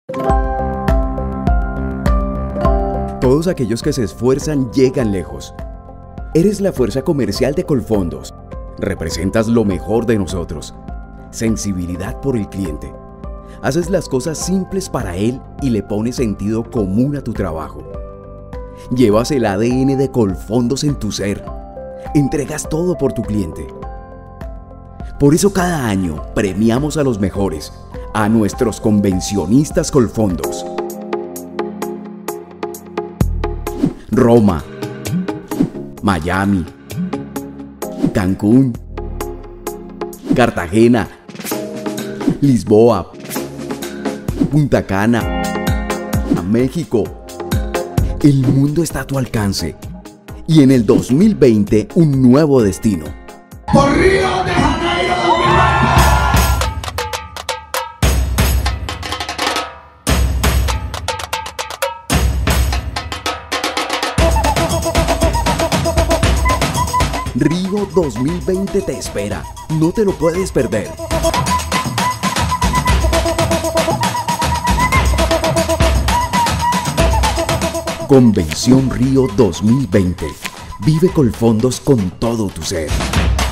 Todos aquellos que se esfuerzan llegan lejos. Eres la fuerza comercial de Colfondos. Representas lo mejor de nosotros. Sensibilidad por el cliente. Haces las cosas simples para él y le pones sentido común a tu trabajo. Llevas el ADN de Colfondos en tu ser. Entregas todo por tu cliente. Por eso cada año premiamos a los mejores, a nuestros convencionistas Colfondos. Roma, Miami, Cancún, Cartagena, Lisboa, Punta Cana, México. El mundo está a tu alcance. Y en el 2020, un nuevo destino. ¡Por Río de Janeiro! Río 2020 te espera. No te lo puedes perder. Convención Río 2020. Vive Colfondos con todo tu ser.